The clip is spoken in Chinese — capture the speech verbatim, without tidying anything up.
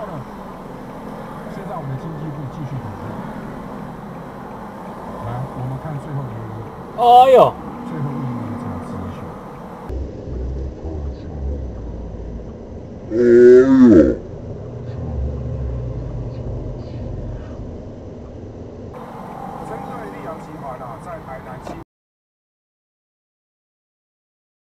了，现在我们的经济部继续统计。来，我们看最后一个。 哎呦！ 最后一个这样资讯。哎呦！针对溧阳集团啊，在台南七